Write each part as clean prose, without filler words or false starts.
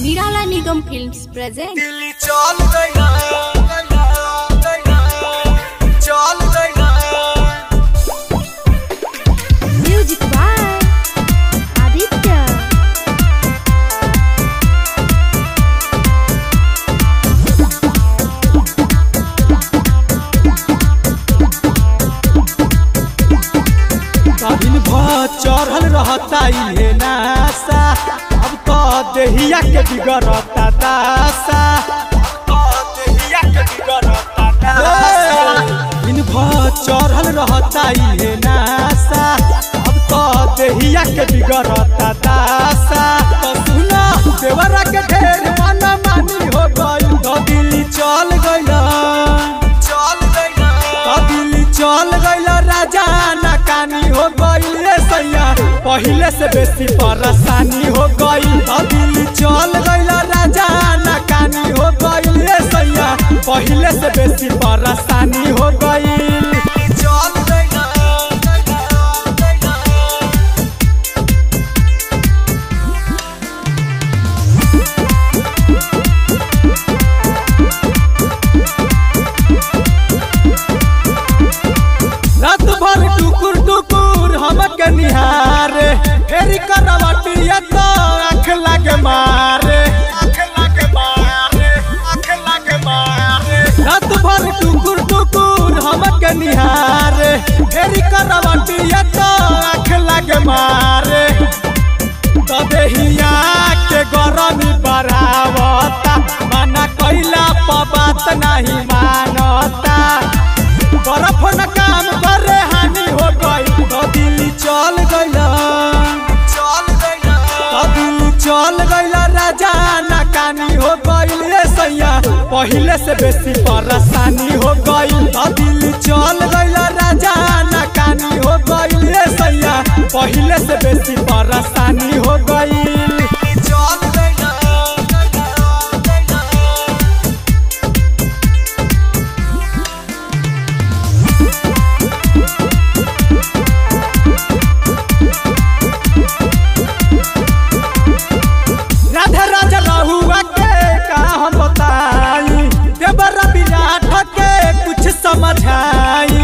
निराला Nigam films present. Music by Aditya. दिन भर चढ़ल रहता ये नासा, अब तो देहिया के बिगड़ता दासा। दिन भर चढ़ल रहता ये नासा, अब तो देहिया के बिगड़ता दासा। तो सुना देवरा के ढेर माना मानी हो गई, तो दिल्ली चल गई, तो दिल्ली चल गई राजा नाकानी हो गई सैया, पहले से बेसी परेशानी हो गई। दिल्ली चल गई राजा नाकानी हो गई सैया, पहले से बेसी परेशानी हो गई। रात भर टुकुर टुकुर हमके निहारे, फेरी करवटिया तो आँख लागे मारे। रात भर टुकुर टुकुर हमके निहारे, फेरी करवटिया तो आँख लागे मारे। तदेहिया के गरमी बढ़ावता, मना कइला पर बात नहीं मानता। बर्फ न काम करे हानि हो गई, तो दिल्ली चल गई, तो दिल्ली चल गई राजा नाकानी हो गई सैया, पहले से बेसी परेशानी हो गई। तो दिल्ली चल गई राजा नाकानी हो गई सैया, पहले से बेसी परेशानी हो गई। राधा राजा रहुआ के का हम बताई, देवरा विराट के कुछ समझाई।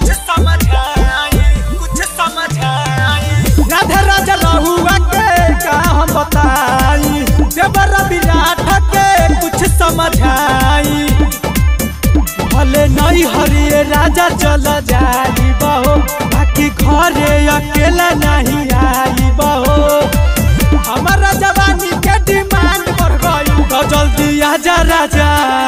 राधा राजा रहुआ के का हम बताई, देवरा विराट के कुछ समझाई। भले नहीं हरिये राजा चल जाई बहो, बाकी घरे अकेला नहीं आई बहो। हमारा जवानी के डिमांड बढ़ गई, तो जल्दी आजा राजा,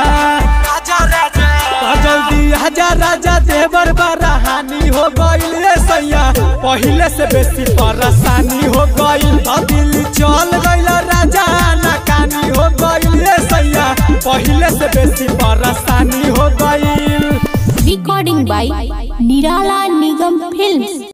तो जल्दी आजा राजा, देवर बड़ा हानि हो गई सैया, पहले से बेसी परेशानी हो गई। तो दिल्ली चल गई राजा नाकानी हो गई सैया, पहले से बेसी परेशानी हो गई। रिकॉर्डिंग बाय निराला निगम फिल्म्स।